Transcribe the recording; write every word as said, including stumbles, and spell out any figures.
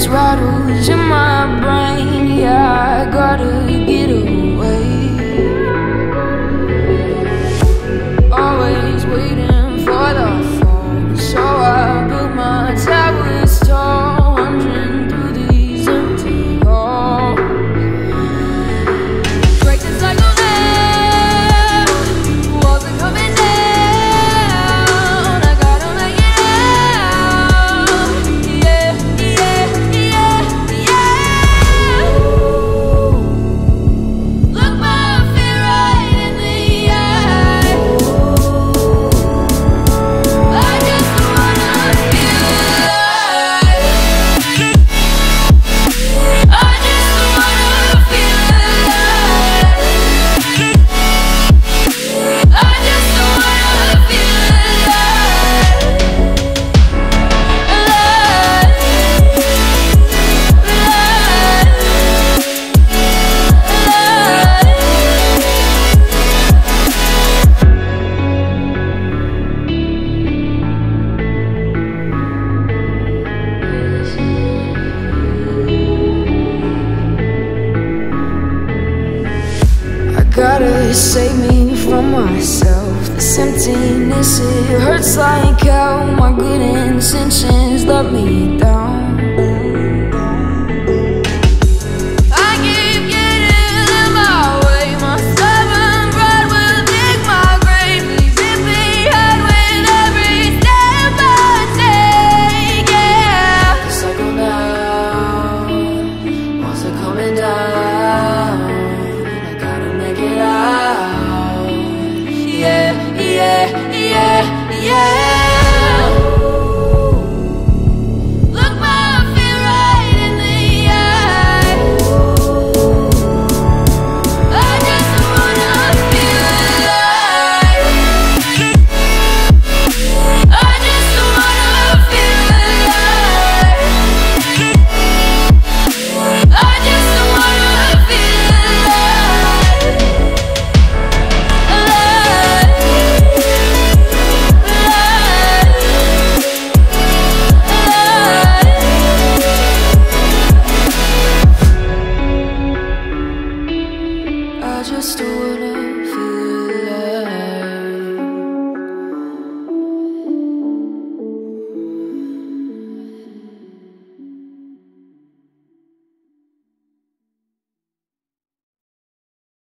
this rattles in my brain. Yeah, I gotta get away. Always waiting for the phone, so I built my towers tall, wandering through these empty halls. Break the cycle now, walls are coming down. I gotta make it out. Yeah, yeah, yeah, yeah. Look my fear right in the eye. I just wanna feel alive. I just wanna feel alive. I just wanna feel alive. I gotta save me from myself. This emptiness, it hurts like hell. My good intentions let me down.